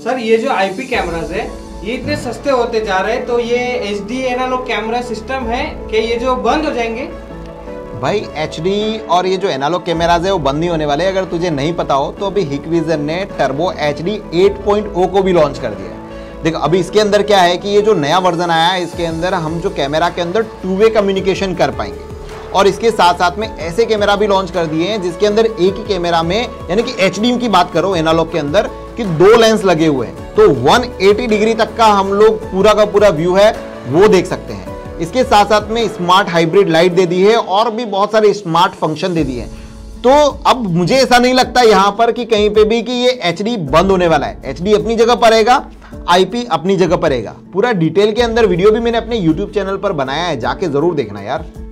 Sir ये जो IP cameras है ये इतने सस्ते होते जा रहे हैं, तो ये HD एनालॉग कैमरा सिस्टम है कि ये जो बंद हो जाएंगे? भाई HD और ये जो एनालॉग कैमराज है वो बंद नहीं होने वाले। अगर तुझे नहीं पता हो तो अभी हिकविजन ने टर्बो HD 8.0 को भी लॉन्च कर दिया है। देख अभी इसके अंदर क्या है कि ये जो नया वर्जन आया है इसके अंदर हम जो कैमरा के अंदर 2-वे कम्युनिकेशन कर पाएंगे, और इसके साथ साथ में ऐसे कैमरा भी लॉन्च कर दिए हैं जिसके अंदर एक ही कैमरा में, यानी कि HD की बात करो एनालॉग के अंदर, कि 2 लेंस लगे हुए हैं, तो 180 डिग्री तक का हम लोग पूरा का पूरा व्यू है वो देख सकते हैं। इसके साथ साथ में स्मार्ट हाइब्रिड लाइट दे दी है और भी बहुत सारे स्मार्ट फंक्शन दे दिए हैं। तो अब मुझे ऐसा नहीं लगता यहां पर कि कहीं पे भी कि ये HD बंद होने वाला है। HD अपनी जगह पर रहेगा, IP अपनी जगह पर रहेगा। पूरा डिटेल के अंदर वीडियो भी मैंने अपने YouTube चैनल पर बनाया है, जाके जरूर देखना यार।